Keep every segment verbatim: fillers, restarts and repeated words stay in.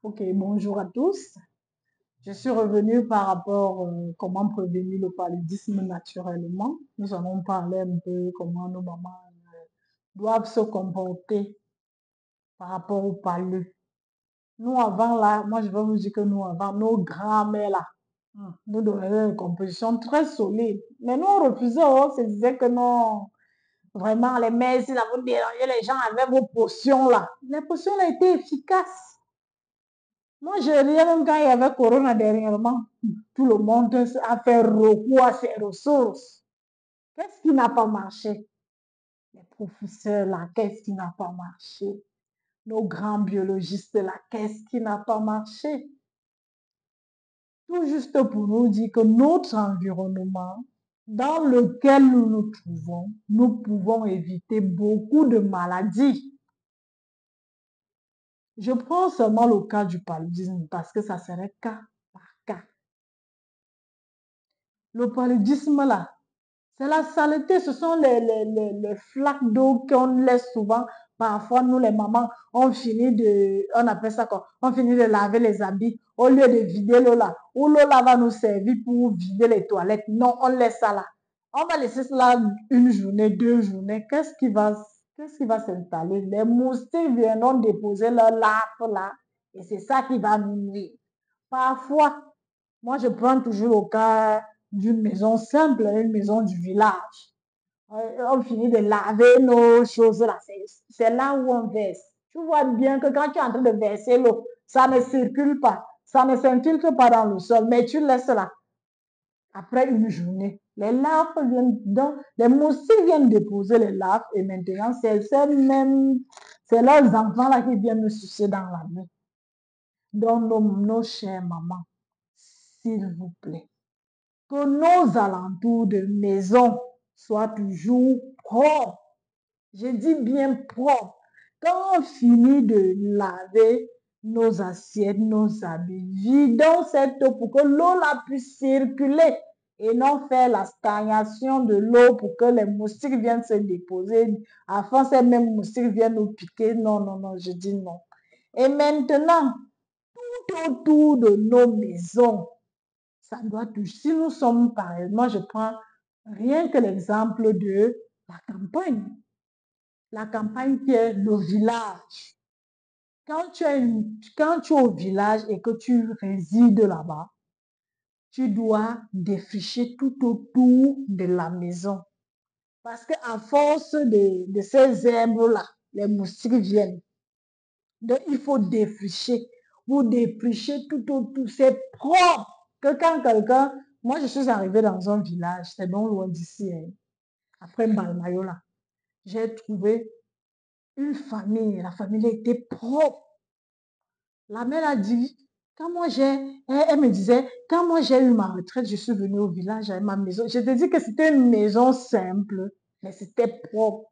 Ok, bonjour à tous. Je suis revenue par rapport euh, comment prévenir le paludisme naturellement. Nous allons parler un peu comment nos mamans euh, doivent se comporter par rapport au palu. Nous avant là, moi je vais vous dire que nous avant, nos grands-mères là, hum, nous donnaient une composition très solide. Mais nous on refusait, on se disait que non, vraiment les mères, si vous dérangez les gens avec vos potions là. Les potions là étaient efficaces. Moi, je riais même quand il y avait Corona dernièrement. Tout le monde a fait recours à ses ressources. Qu'est-ce qui n'a pas marché? Les professeurs là, qu'est-ce qui n'a pas marché? Nos grands biologistes là, qu'est-ce qui n'a pas marché? Tout juste pour nous dire que notre environnement dans lequel nous nous trouvons, nous pouvons éviter beaucoup de maladies. Je prends seulement le cas du paludisme parce que ça serait cas par cas. Le paludisme là, c'est la saleté, ce sont les, les, les, les flaques d'eau qu'on laisse souvent. Parfois, nous, les mamans, on finit de, on appelle ça quoi, on finit de laver les habits au lieu de vider l'eau là. Ou l'eau là va nous servir pour vider les toilettes. Non, on laisse ça là. On va laisser cela une journée, deux journées. Qu'est-ce qui va, qu'est-ce qui va s'installer? Les moustiques viendront déposer leur larve là. Et c'est ça qui va nous nuire. Parfois, moi, je prends toujours au cas d'une maison simple, une maison du village. On finit de laver nos choses là. C'est là où on verse. Tu vois bien que quand tu es en train de verser l'eau, ça ne circule pas. Ça ne s'infiltre pas dans le sol, mais tu laisses là. Après une journée, les larves viennent, donc, les moustiques viennent déposer les larves et maintenant, c'est même, c'est leurs enfants là qui viennent nous sucer dans la nuit. Donc, nos, nos chères mamans, s'il vous plaît, que nos alentours de maison soient toujours propres. Je dis bien propres. Quand on finit de laver nos assiettes, nos habits, vidons cette eau pour que l'eau la puisse circuler et non faire la stagnation de l'eau pour que les moustiques viennent se déposer. Afin ces mêmes moustiques viennent nous piquer. Non, non, non, je dis non. Et maintenant, tout autour de nos maisons, ça doit toucher. Si nous sommes, par exemple, moi je prends rien que l'exemple de la campagne. La campagne qui est le village. Quand tu, es une, quand tu es au village et que tu résides là-bas, tu dois défricher tout autour de la maison. Parce qu'à force de, de ces herbes-là, les moustiques viennent. Donc, il faut défricher. Vous défrichez tout autour. C'est propre. Que quand quelqu'un... Moi, je suis arrivée dans un village, c'est non loin d'ici, hein, après Mbalmayo, là. J'ai trouvé une famille. La famille était propre. La mère a dit, quand moi j'ai... Elle, elle me disait, quand moi j'ai eu ma retraite, je suis venue au village avec ma maison. Je te dis que c'était une maison simple, mais c'était propre.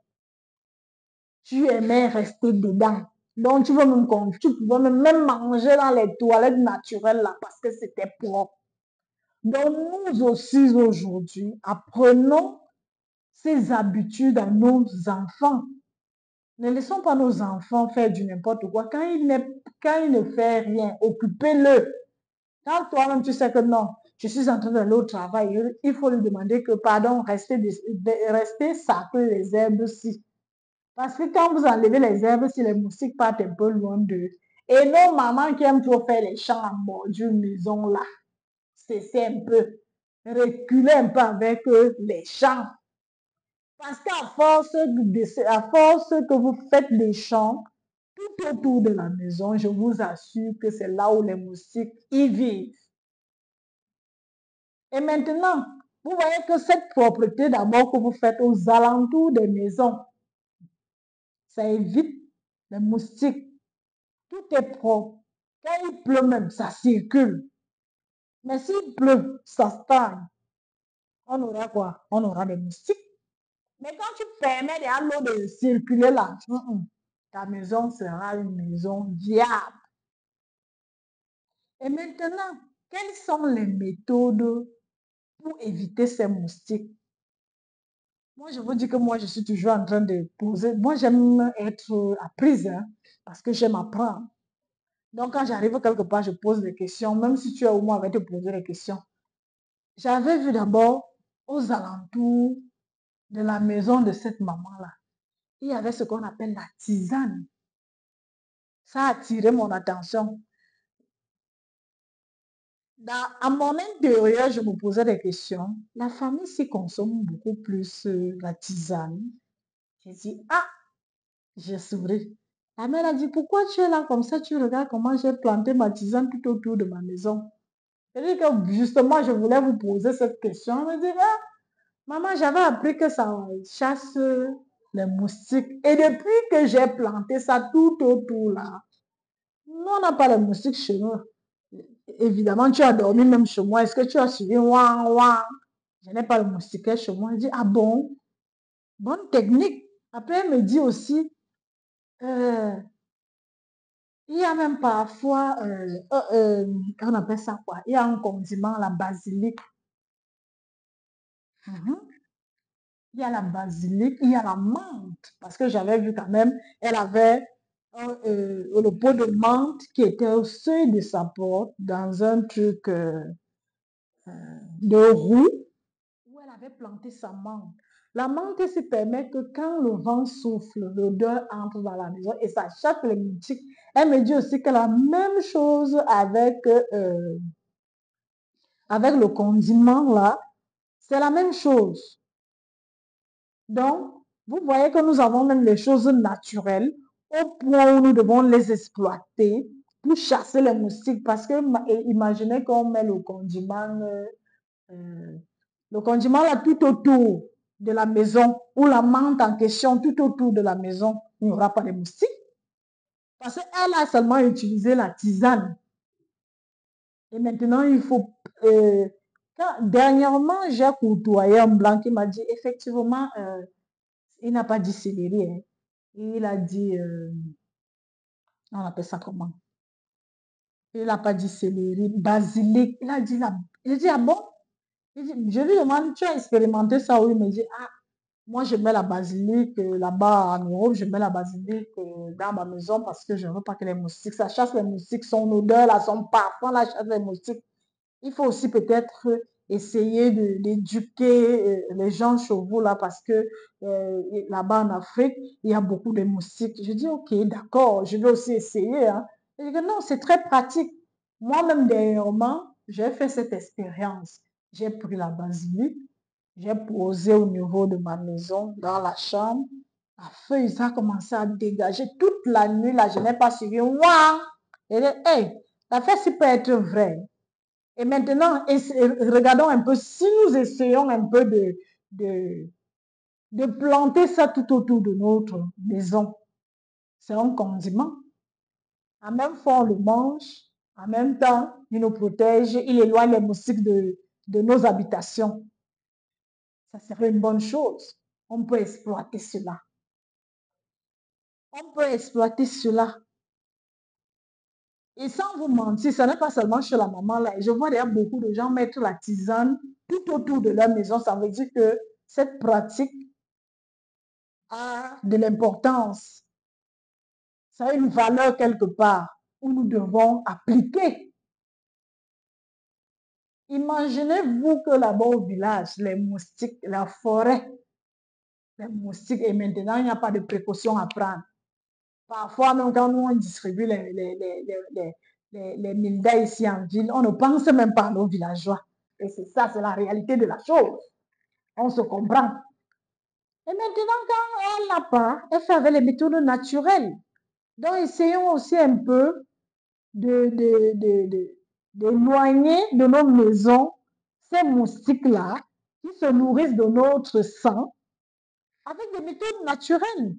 Tu aimais rester dedans. Donc, tu, veux même, tu pouvais même, même manger dans les toilettes naturelles là parce que c'était propre. Donc, nous aussi aujourd'hui, apprenons ces habitudes à nos enfants. Ne laissons pas nos enfants faire du n'importe quoi. Quand il, quand il ne fait rien, occupez-le. Quand toi-même tu sais que non, je suis en train d'aller au travail, il faut lui demander que, pardon, restez, restez sacrer les herbes-ci. Parce que quand vous enlevez les herbes, si les moustiques partent un peu loin d'eux, et nos mamans qui aiment trop faire les champs en bordure maison là, c'est un peu, reculer un peu avec eux, les champs. Parce qu'à force, de, à force que vous faites des champs tout autour de la maison, je vous assure que c'est là où les moustiques y vivent. Et maintenant, vous voyez que cette propreté d'abord que vous faites aux alentours des maisons, ça évite les moustiques. Tout est propre. Quand il pleut même, ça circule. Mais s'il pleut, ça stagne. On aura quoi? On aura des moustiques. Mais quand tu permets à l'eau de circuler là, ta maison sera une maison viable. Et maintenant, quelles sont les méthodes pour éviter ces moustiques? Moi, je vous dis que moi, je suis toujours en train de poser. Moi, j'aime être apprise hein, parce que j'aime apprendre. Donc, quand j'arrive quelque part, je pose des questions, même si tu es au moins avec te poser des questions. J'avais vu d'abord aux alentours de la maison de cette maman-là, il y avait ce qu'on appelle la tisane. Ça a attiré mon attention. Dans, à mon intérieur, je me posais des questions. La famille s'y consomme beaucoup plus euh, la tisane. J'ai dit, ah, j'ai souri. La mère a dit, pourquoi tu es là comme ça? Tu regardes comment j'ai planté ma tisane tout autour de ma maison. J'ai dit que justement, je voulais vous poser cette question. Elle me dit, ah, maman, j'avais appris que ça chasse les moustiques. Et depuis que j'ai planté ça tout autour là, nous, on n'a pas les moustiques chez nous. Évidemment, tu as dormi même chez moi. Est-ce que tu as suivi? Ouin, ouin. Je n'ai pas le moustiquaire chez moi. Elle dit, ah bon? Bonne technique. Après, elle me dit aussi, euh, il y a même parfois, euh, euh, euh, on appelle ça quoi? Il y a un condiment, la basilic. Mhm. Il y a la basilic, il y a la menthe. Parce que j'avais vu quand même, elle avait un, euh, le pot de menthe qui était au seuil de sa porte dans un truc euh, de roue où elle avait planté sa menthe. La menthe se permet que quand le vent souffle, l'odeur entre dans la maison et ça chasse les moustiques. Elle me dit aussi que la même chose avec, euh, avec le condiment là, c'est la même chose. Donc, vous voyez que nous avons même les choses naturelles au point où nous devons les exploiter pour chasser les moustiques. Parce que imaginez qu'on met le condiment, euh, euh, le condiment là tout autour de la maison ou la menthe en question tout autour de la maison, il n'y aura pas de moustiques. Parce qu'elle a seulement utilisé la tisane. Et maintenant, il faut... Euh, quand, dernièrement, j'ai côtoyé un blanc qui m'a dit, effectivement, euh, il n'a pas dit céleri, hein. Il a dit, euh, on appelle ça comment? Il n'a pas dit céleri, basilic. Il a dit, la, il a dit, ah bon? Il dit, je lui demande, tu as expérimenté ça? Oui, il me dit, ah, moi je mets la basilic euh, là-bas en Europe, je mets la basilic euh, dans ma maison parce que je ne veux pas que les moustiques, ça chasse les moustiques, son odeur, là, son parfum, la chasse les moustiques. Il faut aussi peut-être essayer d'éduquer euh, les gens chez vous là parce que euh, là-bas en Afrique, il y a beaucoup de moustiques. Je dis, ok, d'accord, je vais aussi essayer. Hein. Je dis, non, c'est très pratique. Moi-même, dernièrement, j'ai fait cette expérience. J'ai pris la basilic, j'ai posé au niveau de ma maison, dans la chambre. La feuille, ça a commencé à dégager toute la nuit. Là, je n'ai pas suivi. Waouh! Et hey, l'affaire, ça peut être vrai. Et maintenant, regardons un peu, si nous essayons un peu de, de, de planter ça tout autour de notre maison, c'est un condiment. En même fois, on le mange, en même temps, il nous protège, il éloigne les moustiques de, de nos habitations. Ça serait une bonne chose. On peut exploiter cela. On peut exploiter cela. Et sans vous mentir, ce n'est pas seulement chez la maman là. Je vois d'ailleurs beaucoup de gens mettre la tisane tout autour de leur maison. Ça veut dire que cette pratique a de l'importance. Ça a une valeur quelque part où nous devons appliquer. Imaginez-vous que là-bas au village, les moustiques, la forêt, les moustiques, et maintenant il n'y a pas de précautions à prendre. Parfois, même quand nous on distribue les, les, les, les, les, les mildas ici en ville, on ne pense même pas à nos villageois. Et c'est ça, c'est la réalité de la chose. On se comprend. Et maintenant, quand elle n'a pas, elle fait avec les méthodes naturelles. Donc, essayons aussi un peu de, de, de, de, d'éloigner de nos maisons ces moustiques-là qui se nourrissent de notre sang avec des méthodes naturelles.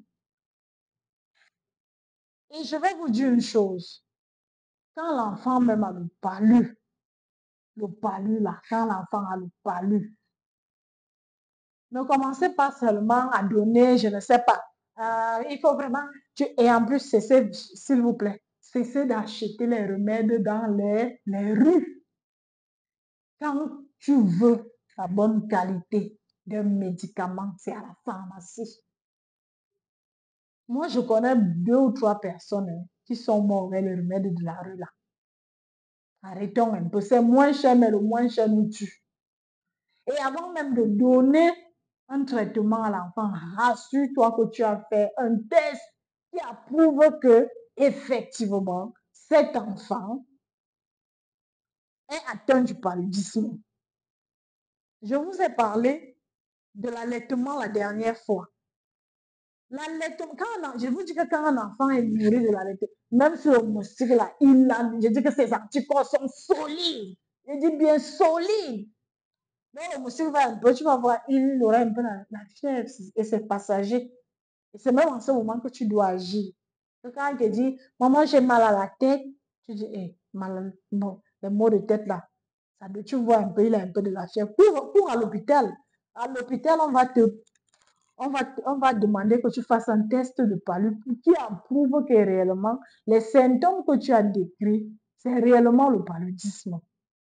Et je vais vous dire une chose. Quand l'enfant même a le palu, le palu là, quand l'enfant a le palu, ne commencez pas seulement à donner, je ne sais pas. Euh, il faut vraiment, tu, et en plus, cessez, s'il vous plaît, cessez d'acheter les remèdes dans les, les rues. Quand tu veux la bonne qualité d'un médicament, c'est à la pharmacie. Moi, je connais deux ou trois personnes hein, qui sont morts avec les remèdes de la rue là. Arrêtons un peu. C'est moins cher, mais le moins cher nous tue. Et avant même de donner un traitement à l'enfant, rassure-toi que tu as fait un test qui approuve que, effectivement, cet enfant est atteint du paludisme. Je vous ai parlé de l'allaitement la dernière fois. L'allaitement, quand on, je vous dis que quand un enfant est nourri de l'allaitement, même sur le moustique là, il a, je dis que ses anticorps sont solides. Je dis bien solides. Donc le moustique va un peu, tu vas voir, il aura un peu la, la fièvre et c'est passager. Et c'est même en ce moment que tu dois agir. Donc, quand il te dit, maman, j'ai mal à la tête, tu dis, eh, mal, bon, les maux de tête là, ça, tu vois un peu, il a un peu de la fièvre. Cours, cours à l'hôpital. À l'hôpital, on va te, on va, on va demander que tu fasses un test de palu qui approuve que réellement, les symptômes que tu as décrits, c'est réellement le paludisme.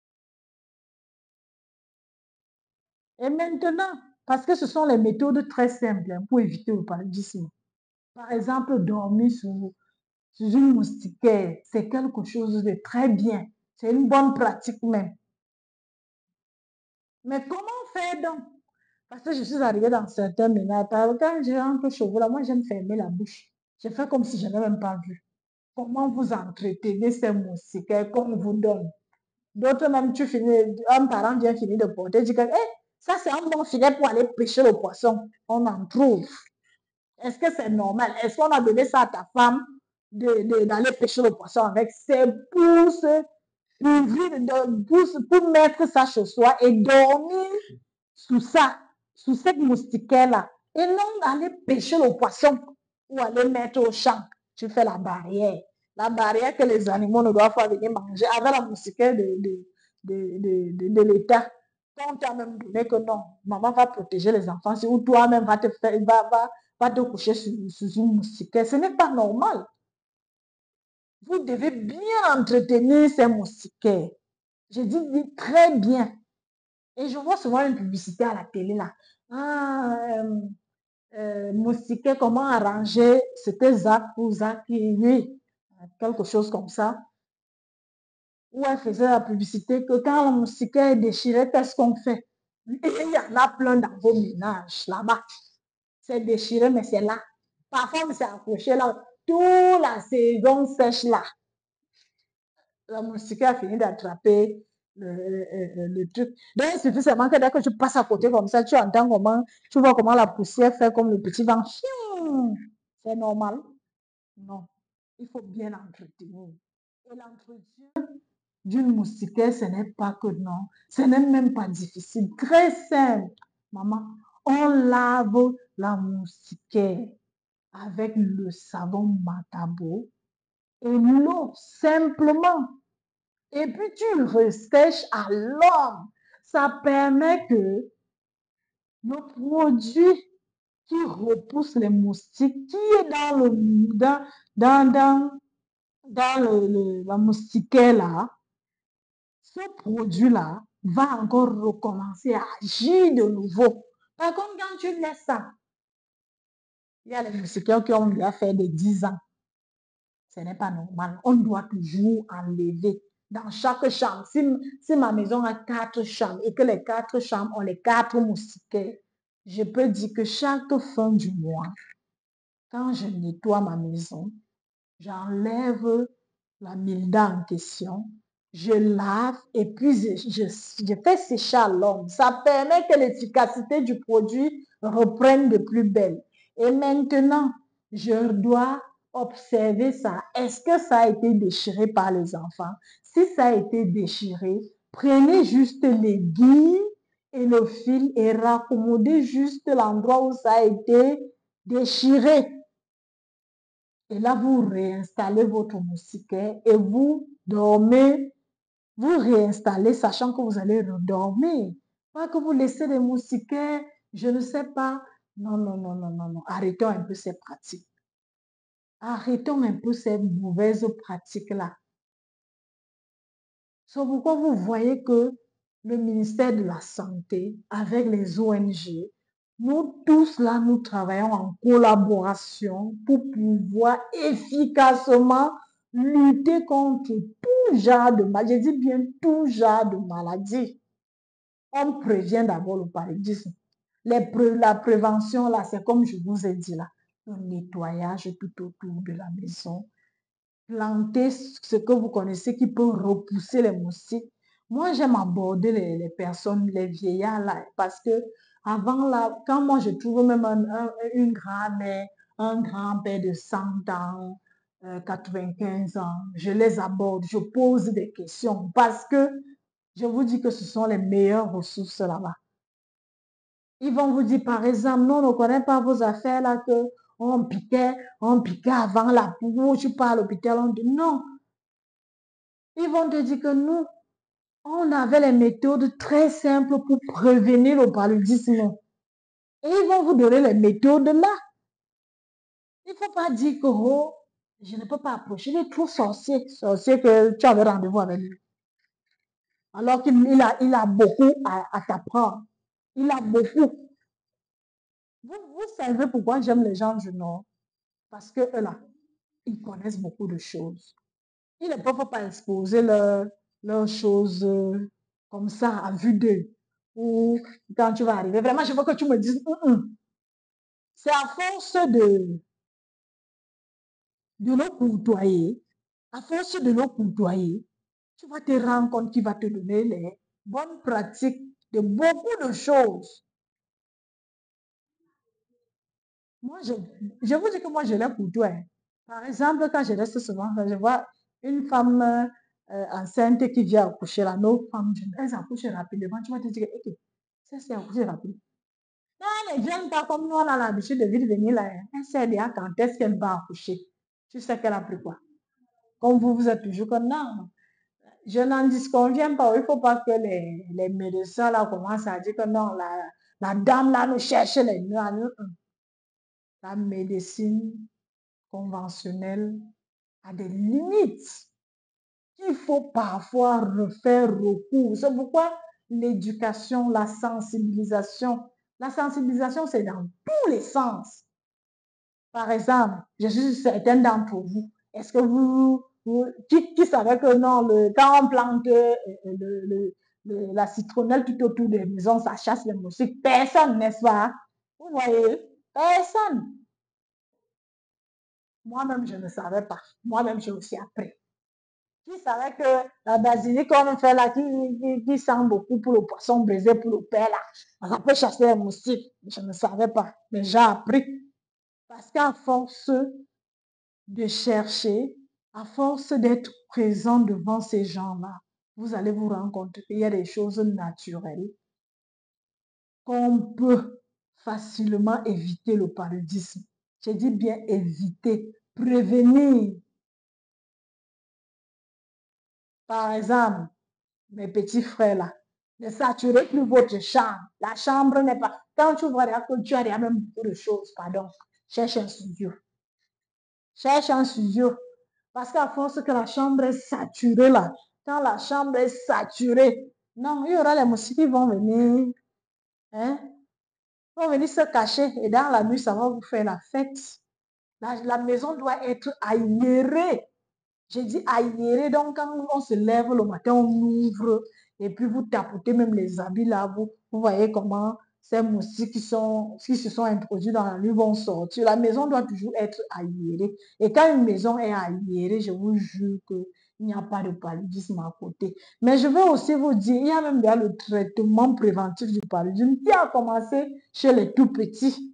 Et maintenant, parce que ce sont les méthodes très simples hein, pour éviter le paludisme. Par exemple, dormir sous, sous une moustiquaire, c'est quelque chose de très bien. C'est une bonne pratique même. Mais comment faire donc? Parce que je suis arrivée dans certains ménages. Quand j'ai rentre chez vous, là, moi, j'aime fermer la bouche. Je fais comme si je n'avais même pas vu. Comment vous entretenez ces moustiquaires qu'on vous donne? D'autres même, tu finis, un parent vient finir de porter, dit que, hey, ça c'est un bon filet pour aller pêcher le poisson. On en trouve. Est-ce que c'est normal? Est-ce qu'on a donné ça à ta femme d'aller de, de, pêcher le poisson avec? C'est pour se pour, pour mettre ça chez soi et dormir sous ça, sous cette moustiquaire-là. Et non d'aller pêcher le poisson ou aller mettre au champ. Tu fais la barrière. La barrière que les animaux ne doivent pas venir manger avec la moustiquaire de, de, de, de, de, de l'État. Quand on t'a même donné que non, maman va protéger les enfants, ou toi-même va te faire, va, va, va te coucher sous, sous une moustiquaire. Ce n'est pas normal. Vous devez bien entretenir ces moustiquaires. Je dis, dis très bien. Et je vois souvent une publicité à la télé là. Ah, euh, euh, moustiquaire, comment arranger? C'était Zach ou Zach, oui, quelque chose comme ça. Où elle faisait la publicité que quand le moustiquaire est déchiré, qu'est-ce qu'on fait? Et il y en a plein dans vos ménages là-bas. C'est déchiré, mais c'est là. Parfois, c'est accroché là. Toute la saison sèche là. La moustiquaire a fini d'attraper le, le, le, truc. Donc, il suffit seulement que dès que tu passes à côté comme ça, tu entends comment, tu vois comment la poussière fait comme le petit vent. C'est normal? Non. Il faut bien entretenir. Et l'entretien d'une moustiquaire, ce n'est pas que non. Ce n'est même pas difficile. Très simple. Maman, on lave la moustiquaire avec le savon Matabo et l'eau, simplement. Et puis tu ressèches à l'homme. Ça permet que le produit qui repousse les moustiques, qui est dans le dans, dans, dans, dans le, le, la moustiquaire là, ce produit-là va encore recommencer à agir de nouveau. Par contre, quand tu laisses ça, il y a les moustiquaires qui ont déjà fait des dix ans. Ce n'est pas normal. On doit toujours enlever dans chaque chambre. Si, si ma maison a quatre chambres et que les quatre chambres ont les quatre moustiquaires, je peux dire que chaque fin du mois, quand je nettoie ma maison, j'enlève la milda en question, je lave et puis je, je, je fais sécher à l'homme. Ça permet que l'efficacité du produit reprenne de plus belle. Et maintenant, je dois observer ça. Est-ce que ça a été déchiré par les enfants? Si ça a été déchiré, prenez juste les guilles et le fil et raccommodez juste l'endroit où ça a été déchiré. Et là, vous réinstallez votre moustiquaire et vous dormez, vous réinstallez sachant que vous allez redormir. Pas que vous laissez les moustiquaires, je ne sais pas. Non, non, non, non, non, non. Arrêtons un peu ces pratiques. Arrêtons un peu ces mauvaises pratiques-là. C'est pourquoi vous voyez que le ministère de la Santé, avec les O N G, nous tous là, nous travaillons en collaboration pour pouvoir efficacement lutter contre tout genre de maladie. Je dis bien tout genre de maladie. On prévient d'abord le paludisme. Les pré la prévention, là, c'est comme je vous ai dit là, le nettoyage tout autour de la maison. Planter ce que vous connaissez qui peut repousser les moustiques. Moi, j'aime aborder les, les, personnes, les vieillards là, parce que avant là, quand moi je trouve même un, un, une grand-mère, un grand-père de cent ans, euh, quatre-vingt-quinze ans, je les aborde, je pose des questions parce que je vous dis que ce sont les meilleures ressources là-bas. Ils vont vous dire, par exemple, non, on ne connaît pas vos affaires là, que on piquait, on piquait avant la peau, tu pars à l'hôpital, on dit non. Ils vont te dire que nous, on avait les méthodes très simples pour prévenir le paludisme. Et ils vont vous donner les méthodes là. Il ne faut pas dire que, oh, je ne peux pas approcher, il est trop sorcier. Sorcier que tu avais rendez-vous avec lui. Alors qu'il il a, il a beaucoup à, à t'apprendre. Il a beaucoup. Vous, vous savez pourquoi j'aime les gens du Nord? Parce que eux là, ils connaissent beaucoup de choses. Ils ne peuvent pas exposer leurs leur choses euh, comme ça à vue d'eux. Ou quand tu vas arriver, vraiment, je veux que tu me dises, mm -mm. C'est à force de, de le côtoyer, à force de le côtoyer, tu vas te rendre compte qu'il va te donner les bonnes pratiques de beaucoup de choses. Moi, je, je vous dis que moi, je les côtoie. Par exemple, quand je reste souvent, je vois une femme euh, enceinte qui vient accoucher là, nos femmes, elles accouchent rapidement. Tu vas te dire, ok, ça c'est accoucher rapidement. Non, elles ne viennent pas comme nous, on a l'habitude de venir là. Elle sait déjà quand est-ce qu'elle va accoucher. Tu sais qu'elle a pris quoi. Comme vous, vous êtes toujours comme non. Je n'en disconviens pas. Il ne faut pas que les, les médecins là commencent à dire que non, la, la dame là nous cherche les nœuds. La médecine conventionnelle a des limites qu'il faut parfois refaire recours. C'est pourquoi l'éducation, la sensibilisation, la sensibilisation, c'est dans tous les sens. Par exemple, je suis certaine d'entre vous, est-ce que vous, vous qui, qui savait que non, le, quand on plante euh, le, le, le, la citronnelle tout autour des maisons, ça chasse les moustiques? Personne, n'est-ce pas? Vous voyez? Personne. Moi-même, je ne savais pas. Moi-même, j'ai aussi appris. Qui savait que la basilic qu'on fait là, qui, qui, qui sent beaucoup pour le poisson brisé, pour le pain là, ça peut chasser les moustiques. Je ne savais pas, mais j'ai appris. Parce qu'à force de chercher, à force d'être présent devant ces gens-là, vous allez vous rendre compte qu'il y a des choses naturelles qu'on peut facilement éviter le paludisme. J'ai dit bien éviter, prévenir. Par exemple, mes petits frères là, ne saturez plus votre chambre. La chambre n'est pas. Quand tu vois que tu as déjà même beaucoup de choses, pardon, cherche un studio. Cherche un studio. Parce qu'à force que la chambre est saturée là, quand la chambre est saturée, non, il y aura les moustiques qui vont venir, hein, vont venir se cacher et dans la nuit, ça va vous faire la fête. La, la maison doit être aérée. J'ai dit aéré, donc quand on se lève le matin, on ouvre et puis vous tapotez même les habits là, vous, vous voyez comment ces moustiques qui, sont, qui se sont introduits dans la nuit vont sortir. La maison doit toujours être aérée. Et quand une maison est aérée, je vous jure qu'il n'y a pas de paludisme à côté. Mais je veux aussi vous dire, il y a même le traitement préventif du paludisme qui a commencé chez les tout petits.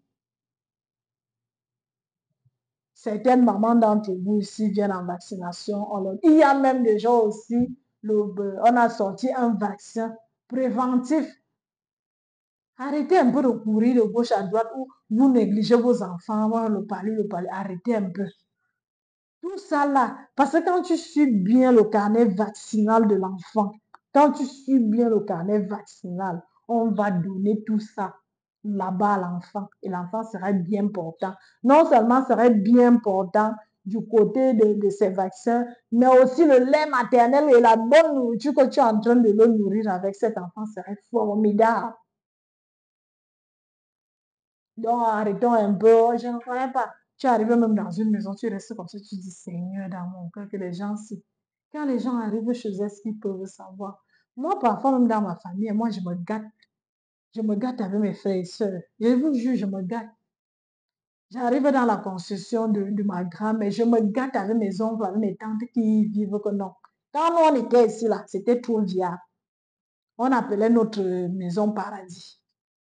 Certaines mamans d'entre vous ici viennent en vaccination. Il y a même des gens aussi, le, on a sorti un vaccin préventif. Arrêtez un peu de courir de gauche à droite ou vous négligez vos enfants, le palud, le palud. Arrêtez un peu. Tout ça là, parce que quand tu suis bien le carnet vaccinal de l'enfant, quand tu suis bien le carnet vaccinal, on va donner tout ça là-bas à l'enfant et l'enfant serait bien portant. Non seulement serait bien portant du côté de, de ces vaccins, mais aussi le lait maternel et la bonne nourriture que tu es en train de le nourrir avec cet enfant serait formidable. Donc arrêtons un peu, je ne connais pas. Tu arrives même dans une maison, tu restes comme ça, tu dis Seigneur dans mon cœur que les gens, si, quand les gens arrivent chez eux, est-ce qu'ils peuvent savoir? Moi, parfois, même dans ma famille, moi, je me gâte. Je me gâte avec mes frères et sœurs. Je vous jure, je me gâte. J'arrive dans la concession de, de ma grand-mère, je me gâte avec mes oncles, avec mes tantes qui vivent que non. Quand nous, on était ici, là, c'était trop viable. On appelait notre maison paradis.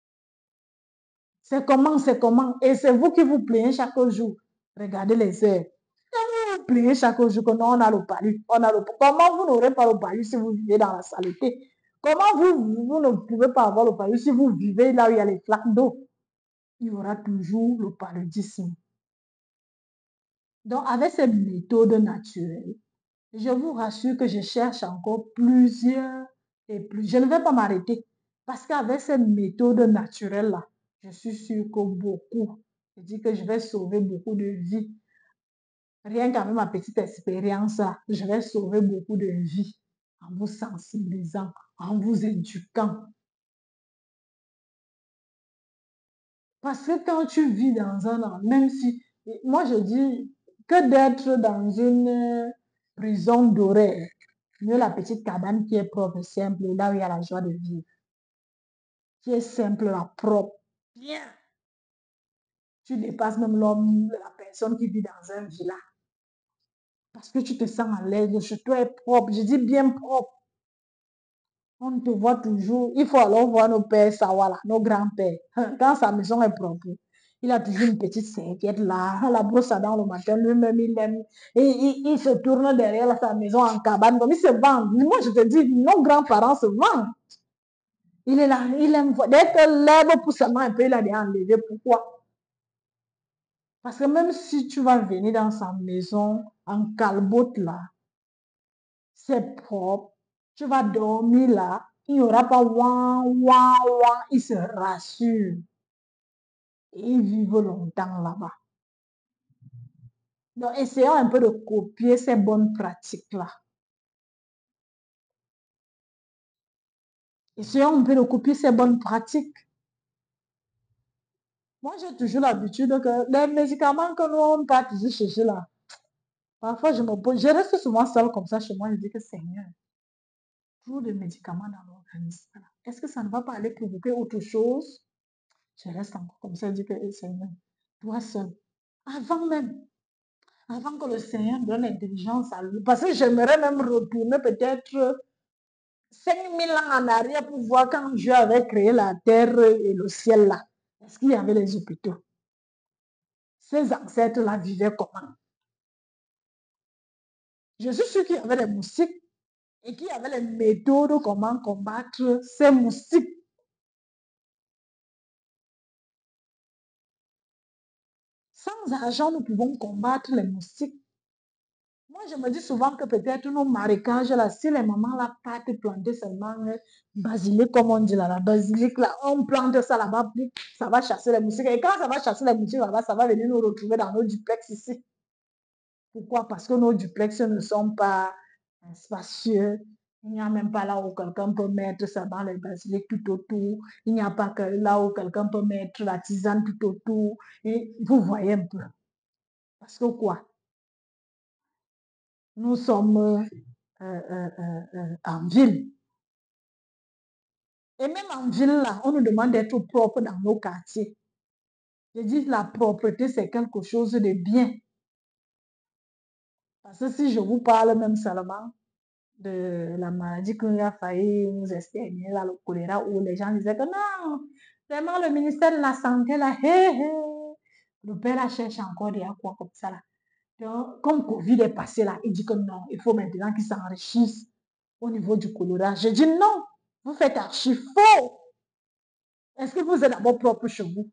C'est comment, c'est comment. Et c'est vous qui vous plaignez chaque jour. Regardez les heures. Vous vous plaignez chaque jour que non, on a le palu. On a le... Comment vous n'aurez pas le palu si vous vivez dans la saleté? Comment vous, vous ne pouvez pas avoir le palu si vous vivez là où il y a les flaques d'eau? Il y aura toujours le paludisme. Donc, avec ces méthodes naturelles, je vous rassure que je cherche encore plusieurs et plus. Je ne vais pas m'arrêter parce qu'avec ces méthodes naturelles-là, je suis sûre que beaucoup, je dis que je vais sauver beaucoup de vies. Rien qu'avec ma petite expérience-là, je vais sauver beaucoup de vies en vous sensibilisant, en vous éduquant. Parce que quand tu vis dans un an, même si, moi je dis que d'être dans une prison dorée, mieux la petite cabane qui est propre et simple, là où il y a la joie de vivre. Qui est simple, la propre. Bien. Tu dépasses même l'homme, la personne qui vit dans un village. Parce que tu te sens à l'aise, chez toi est propre. Je dis bien propre. On te voit toujours. Il faut alors voir nos pères Sawala, nos grands-pères. Quand sa maison est propre, il a toujours une petite serviette là, la brosse à dents le matin, lui-même il aime. Et il, il, se tourne derrière sa maison en cabane, comme il se vend. Moi, je te dis, nos grands-parents se vendent. Il est là, il aime. Dès que l'herbe pousse seulement un peu, il a déjà enlevé. Pourquoi? Parce que même si tu vas venir dans sa maison en calbote là, c'est propre, tu vas dormir là, il n'y aura pas ouin, ouin, ouin, il se rassure. Et ils vivent longtemps là-bas. Donc, essayons un peu de copier ces bonnes pratiques-là. Essayons un peu de copier ces bonnes pratiques. Moi, j'ai toujours l'habitude que les médicaments que nous, on va toujours chercher là, parfois, je me pose, je reste souvent seule comme ça chez moi, je dis que Seigneur, trop de médicaments dans l'organisme. Est-ce que ça ne va pas aller provoquer autre chose? Je reste encore comme ça, je dis que Seigneur, toi seul. Avant même, avant que le Seigneur donne l'intelligence à lui, parce que j'aimerais même retourner peut-être cinq mille ans en arrière pour voir quand Dieu avait créé la terre et le ciel là. Est-ce qu'il y avait les hôpitaux? Ces ancêtres-là vivaient comment? Je suis sûr qu'il y avait les moustiques et qu'il y avait les méthodes comment combattre ces moustiques. Sans argent, nous pouvons combattre les moustiques. Moi, je me dis souvent que peut-être nos marécages, là, si les mamans là partent planter seulement euh, basilic, comme on dit là, la basilic, là, on plante ça là-bas, ça va chasser les moustiques. Et quand ça va chasser les moustiques là-bas, ça va venir nous retrouver dans nos duplex ici. Pourquoi? Parce que nos duplex ne sont pas spacieux. Il n'y a même pas là où quelqu'un peut mettre seulement les basilic tout autour. Il n'y a pas que là où quelqu'un peut mettre la tisane tout autour. Et vous voyez un peu. Parce que quoi? Nous sommes euh, euh, euh, euh, en ville. Et même en ville, là, on nous demande d'être propre dans nos quartiers. Je dis la propreté, c'est quelque chose de bien. Parce que si je vous parle même seulement de la maladie qui a failli nous exterminer, là, le choléra, où les gens disaient que non, vraiment le ministère de la Santé, là, hé, hé, le père la cherche encore des quoi comme ça, là. Donc, comme Covid est passé, là, il dit que non, il faut maintenant qu'ils s'enrichissent au niveau du choléra. Je dis non, vous faites archi faux. Est-ce que vous êtes d'abord propre chez vous?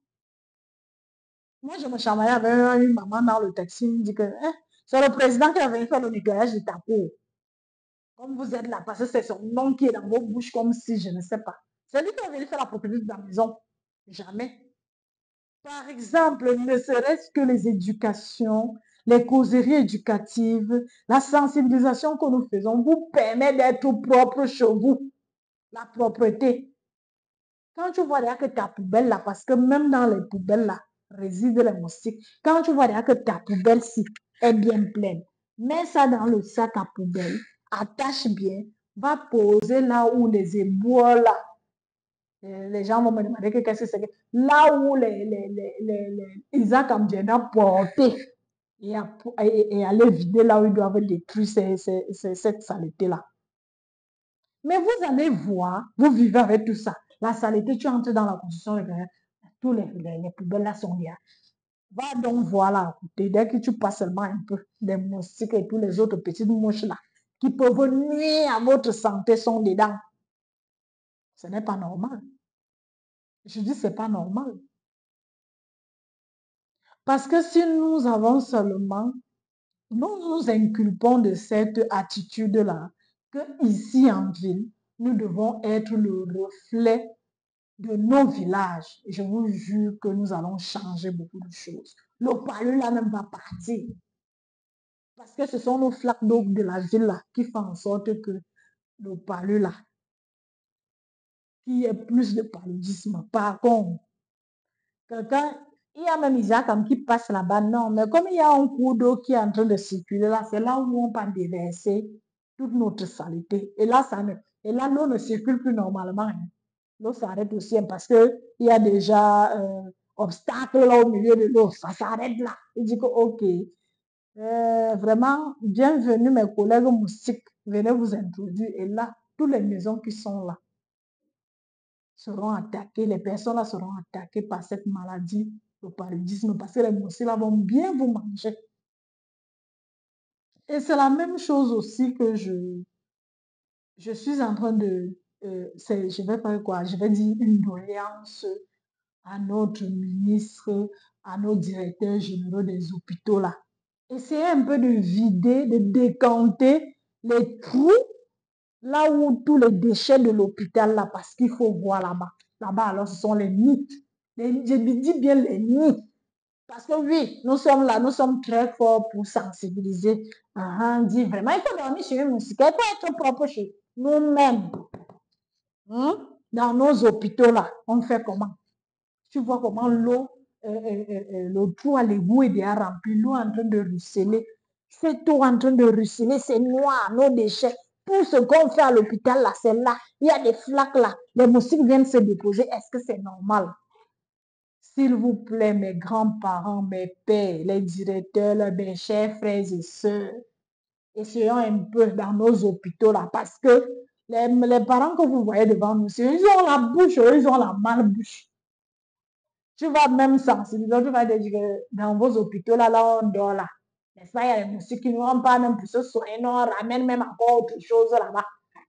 Moi, je me chamaillais avec une maman dans le taxi, il me dit que hein, c'est le président qui a venu faire le nettoyage de ta peau. Comme vous êtes là, parce que c'est son nom qui est dans vos bouches, comme si je ne sais pas. C'est lui qui a venu faire la propriété de la maison. Jamais. Par exemple, ne serait-ce que les éducations, les causeries éducatives, la sensibilisation que nous faisons vous permet d'être propre chez vous. La propreté. Quand tu vois là que ta poubelle là, parce que même dans les poubelles là, résident les moustiques. Quand tu vois déjà que ta poubelle-ci est bien pleine, mets ça dans le sac à poubelle, attache bien, va poser là où les éboueurs là. Les gens vont me demander que qu'est-ce que c'est. Là où les, les, les, les, les Isaac Amdiena porté et, à, et, et aller vider là où ils doivent détruire ces, ces, ces, cette saleté-là. Mais vous allez voir, vous vivez avec tout ça. La saleté, tu entres dans la construction, tous les, les, les poubelles là sont là. Va donc voir là à côté. Dès que tu passes seulement un peu, les moustiques et tous les autres petites mouches là, qui peuvent nuire à votre santé sont dedans. Ce n'est pas normal. Je dis c'est pas normal. Parce que si nous avons seulement, nous nous inculpons de cette attitude-là, que ici en ville, nous devons être le reflet de nos villages. Et je vous jure que nous allons changer beaucoup de choses. Le palu là même va partir. Parce que ce sont nos flaques d'eau de la ville là qui font en sorte que le palu là, qu'il y ait plus de paludisme. Par contre, quelqu'un, il y a même Isaac qui passe là-bas, non, mais comme il y a un cours d'eau qui est en train de circuler là, c'est là où on peut déverser toute notre saleté. Et là, ça ne, et là, l'eau ne circule plus normalement. Hein. L'eau s'arrête aussi hein, parce qu'il y a déjà euh, obstacle là au milieu de l'eau. Ça s'arrête là. Il dit que, ok, euh, vraiment, bienvenue mes collègues moustiques. Venez vous introduire. Et là, toutes les maisons qui sont là seront attaquées, les personnes là seront attaquées par cette maladie, le paludisme, parce que les moustiques là vont bien vous manger. Et c'est la même chose aussi que je, je suis en train de, euh, je vais faire quoi? Je vais dire une doléance à notre ministre, à nos directeurs généraux des hôpitaux là. Essayez un peu de vider, de décanter les trous là où tous les déchets de l'hôpital là, parce qu'il faut voir là-bas. Là-bas, alors, ce sont les nids. Les, je dis bien les nids. Parce que oui, nous sommes là, nous sommes très forts pour sensibiliser. Uh-huh, dit vraiment, il faut dormir chez une musique. Il faut être propre chez nous-mêmes. Hein? Dans nos hôpitaux là, on fait comment? Tu vois comment l'eau, euh, euh, euh, le trou à l'égout est déjà rempli, l'eau en train de ruisseler. Cette eau en train de ruisseler, c'est noir, nos déchets. Tout ce qu'on fait à l'hôpital, là, c'est là. Il y a des flaques là. Les moustiques viennent se déposer. Est-ce que c'est normal? S'il vous plaît, mes grands-parents, mes pères, les directeurs, mes chers frères et sœurs, essayons un peu dans nos hôpitaux là, parce que les, les parents que vous voyez devant nous, ils ont la bouche, ils ont la malbouche. Tu vas même sensibiliser, tu vas dire que dans vos hôpitaux, là, là, on dort là. N'est-ce pas, il y a les moustiques qui ne vont pas même pour se soigner, non, on ramène même encore autre chose là-bas.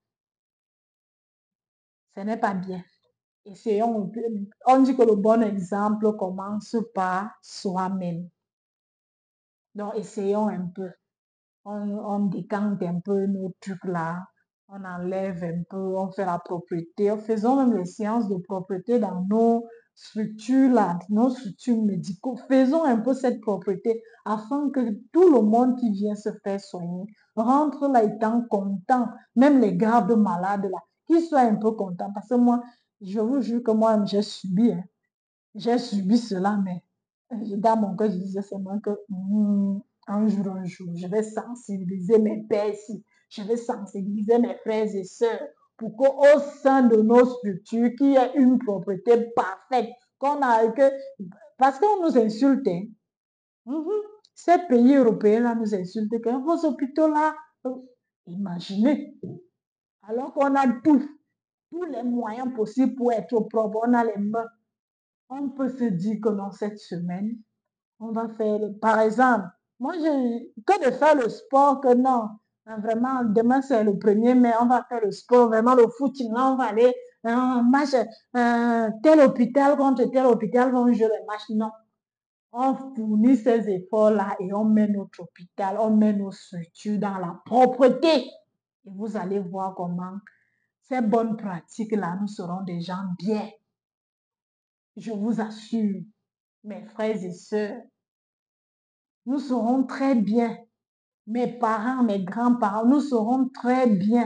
Ce n'est pas bien. Essayons, on dit que le bon exemple commence par soi-même. Donc, essayons un peu. On, on décante un peu nos trucs là. On enlève un peu, on fait la propreté. Faisons même les séances de propreté dans nos structures là, nos structures médicaux. Faisons un peu cette propreté afin que tout le monde qui vient se faire soigner rentre là étant content. Même les gardes malades là, qu'ils soient un peu contents. Parce que moi, je vous jure que moi, j'ai subi. Hein. J'ai subi cela, mais dans mon cœur, je disais seulement que mm, un jour, un jour, je vais sensibiliser mes pères ici, je vais sensibiliser mes frères et sœurs pour qu'au sein de nos structures, qu'il y ait une propriété parfaite, qu'on a que, parce qu'on nous insulte. Hein. Mm-hmm. Ces pays européens-là nous insultent, que vos hôpitaux-là, euh, imaginez, alors qu'on a tout, tous les moyens possibles pour être propre, on a les mains. On peut se dire que dans cette semaine, on va faire, par exemple, moi, je, que de faire le sport, que non, hein, vraiment, demain c'est le premier mai, on va faire le sport, vraiment le footing, là, on va aller, un match, euh, tel hôpital contre tel hôpital vont jouer les matchs, non. On fournit ces efforts-là et on met notre hôpital, on met nos structures dans la propreté. Et vous allez voir comment ces bonnes pratiques-là, nous serons des gens bien. Je vous assure, mes frères et sœurs, nous serons très bien. Mes parents, mes grands-parents, nous serons très bien.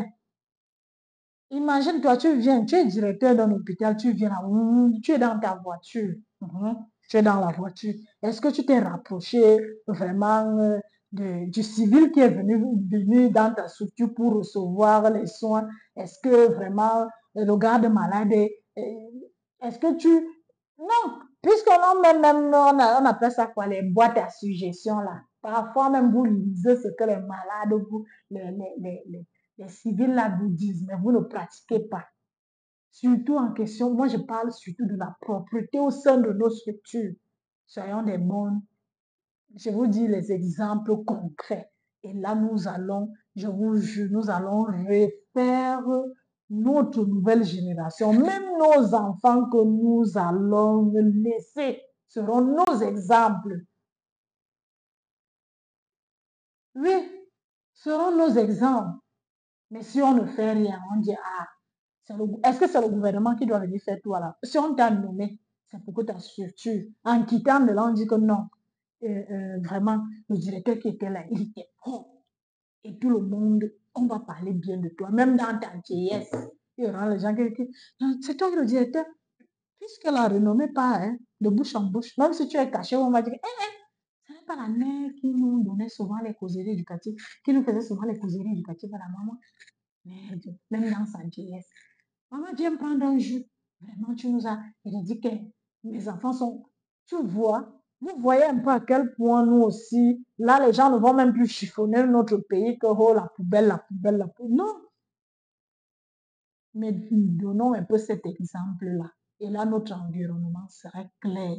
Imagine-toi, tu viens, tu es directeur d'un hôpital, tu viens là, tu es dans ta voiture. Mm-hmm. tu es dans la voiture. Est-ce que tu t'es rapproché vraiment euh, de- du civil qui est venu, venu dans ta structure pour recevoir les soins? Est-ce que vraiment euh, le garde malade est, est- est-ce que tu... Non, puisqu'on a même, même on, a- on appelle ça quoi, les boîtes à suggestions là. Parfois même vous lisez ce que les malades, vous, les, les, les, les, les civils là vous disent, mais vous ne pratiquez pas. Surtout en question, moi je parle surtout de la propreté au sein de nos structures. Soyons des bonnes. Je vous dis les exemples concrets. Et là, nous allons, je vous jure, nous allons refaire notre nouvelle génération. Même nos enfants que nous allons laisser seront nos exemples. Oui, seront nos exemples. Mais si on ne fait rien, on dit, ah, est-ce que c'est le gouvernement qui doit venir faire tout là? Si on t'a nommé, c'est pour que ta structure, en quittant de là, on dit que non. Euh, euh, vraiment, le directeur qui était là, il était bon. Et tout le monde, on va parler bien de toi. Même dans ta vieillesse, il y aura les gens qui disent, c'est toi le directeur. Puisqu'elle a renommé pas, hein, de bouche en bouche. Même si tu es caché, on va dire, eh, eh, ce n'est pas la mère qui nous donnait souvent les causeries éducatives, qui nous faisait souvent les causeries éducatives à la maman. Merde, même dans sa vieillesse. Maman, viens prendre un jus. Vraiment, tu nous as. Il dit que mes enfants sont. Tu vois, vous voyez un peu à quel point nous aussi, là, les gens ne vont même plus chiffonner notre pays que oh, la poubelle, la poubelle, la poubelle. Non, mais donnons un peu cet exemple-là. Et là, notre environnement serait clair.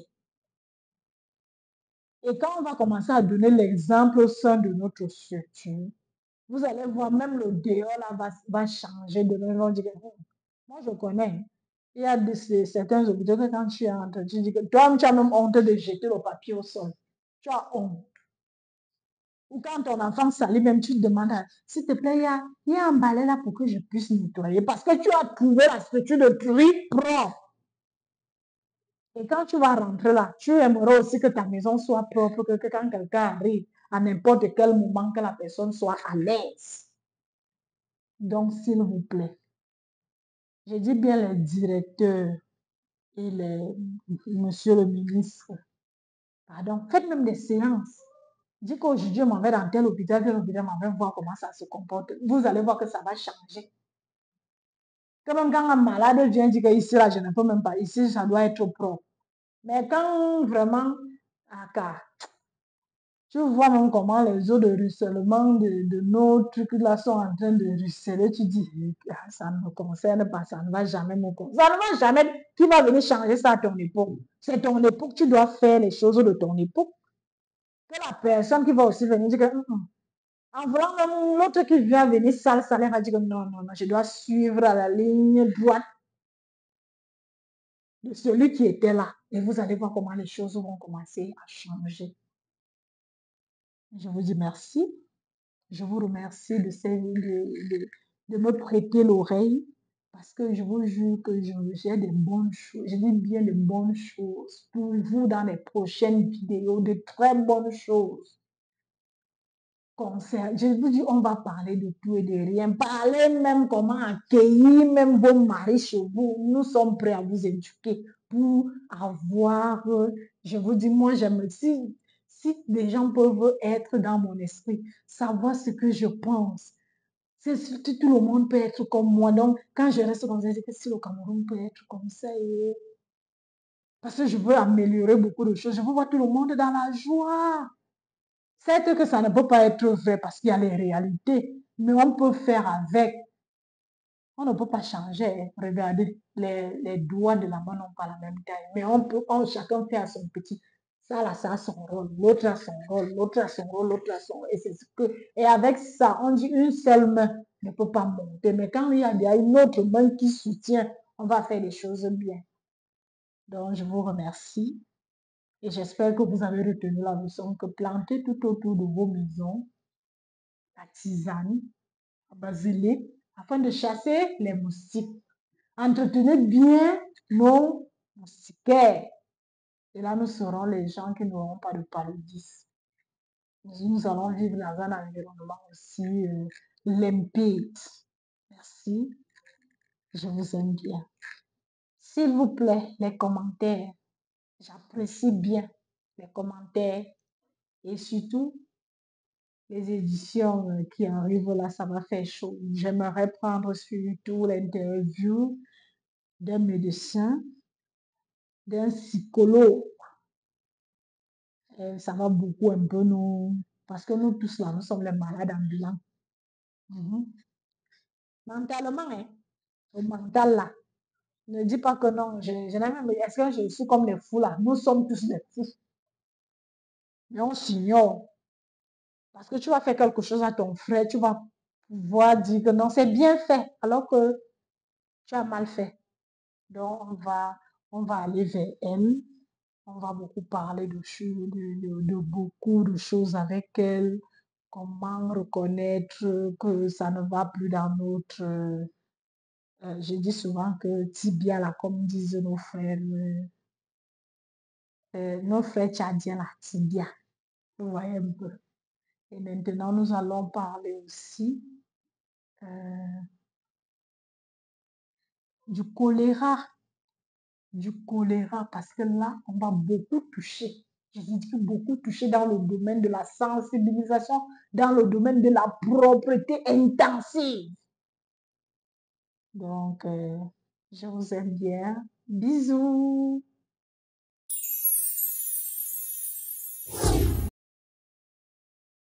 Et quand on va commencer à donner l'exemple au sein de notre structure, vous allez voir, même le dehors là va, va changer de même. On dit que, hum, moi je connais. Il y a de ces- certains hôpitaux que quand tu entres, tu dis que toi, tu as même honte de jeter le papier au sol. Tu as honte. Ou quand ton enfant salit, même tu te demandes, ah, s'il te plaît, il y a, il y a un balai là pour que je puisse nettoyer. Parce que tu as trouvé la structure de tri propre. Et quand tu vas rentrer là, tu aimerais aussi que ta maison soit propre, que, que quand quelqu'un arrive, à n'importe quel moment, que la personne soit à l'aise. Donc, s'il vous plaît, je dis bien les directeurs et les, monsieur le ministre, pardon, faites même des séances. Dis qu'aujourd'hui, je m'en vais dans tel hôpital, tel hôpital, m'en vais voir comment ça se comporte. Vous allez voir que ça va changer. Que même quand un malade vient dire que ici, là, je ne peux même pas, ici, ça doit être propre. Mais quand vraiment, ah, car, tu vois même comment les eaux de ruissellement de, de nos trucs là sont en train de ruisseler. Tu dis, ah, ça ne me concerne pas, ça ne va jamais me concerner. Ça ne va jamais. Qui va venir changer ça à ton époque? C'est ton époque, tu dois faire les choses de ton époque. Que la personne qui va aussi venir dire que, hum, hum. En voulant même l'autre qui vient venir sale, sale, elle va dire que non, non, non, je dois suivre à la ligne droite de celui qui était là. Et vous allez voir comment les choses vont commencer à changer. Je vous dis merci. Je vous remercie de, ces, de, de, de me prêter l'oreille parce que je vous jure que j'ai des bonnes choses, je dis bien de bonnes choses pour vous dans les prochaines vidéos, de très bonnes choses. Concert. Je vous dis, on va parler de tout et de rien. Parler même comment accueillir même vos maris chez vous. Nous sommes prêts à vous éduquer pour avoir, je vous dis, moi j'aime, si, si des gens peuvent être dans mon esprit, savoir ce que je pense. C'est surtout tout le monde peut être comme moi. Donc, quand je reste comme ça, je dis que si le Cameroun peut être comme ça, et... parce que je veux améliorer beaucoup de choses. Je veux voir tout le monde dans la joie. C'est que ça ne peut pas être vrai parce qu'il y a les réalités, mais on peut faire avec. On ne peut pas changer. Regardez, les, les doigts de la main n'ont pas la même taille, mais on peut, on, chacun fait à son petit. Ça, là, ça a son rôle, l'autre a son rôle, l'autre a son rôle, l'autre a son rôle. Et c'est ce que, et avec ça, on dit une seule main ne peut pas monter. Mais quand il y a, il y a une autre main qui soutient, on va faire les choses bien. Donc, je vous remercie. Et j'espère que vous avez retenu la leçon que planter tout autour de vos maisons, la tisane, la basilic, afin de chasser les moustiques. Entretenez bien nos moustiquaires. Et là, nous serons les gens qui n'auront pas de paludisme. Nous allons vivre dans un environnement aussi euh, limpide. Merci. Je vous aime bien. S'il vous plaît, les commentaires. J'apprécie bien les commentaires et surtout les éditions euh, qui arrivent là, ça m'a fait chaud. J'aimerais prendre surtout l'interview d'un médecin, d'un psychologue. Euh, ça va beaucoup un peu nous, parce que nous tous là, nous sommes les malades ambulants. Mhm. Mentalement, hein, au mental là. Ne dis pas que non, je, je n'ai même, est-ce que je suis comme les fous là? Nous sommes tous des fous, mais on s'ignore. Parce que tu vas faire quelque chose à ton frère, tu vas pouvoir dire que non, c'est bien fait, alors que tu as mal fait. Donc, on va, on va aller vers elle. On va beaucoup parler de, de, de, de beaucoup de choses avec elle. Comment reconnaître que ça ne va plus dans notre... euh, euh, je dis souvent que tibia, là, comme disent nos frères, euh, euh, nos frères tchadiens, là, tibia. Vous voyez un peu. Et maintenant, nous allons parler aussi euh, du choléra. Du choléra, parce que là, on va beaucoup toucher. Je dis beaucoup toucher dans le domaine de la sensibilisation, dans le domaine de la propreté intensive. Donc, euh, je vous aime bien. Bisous.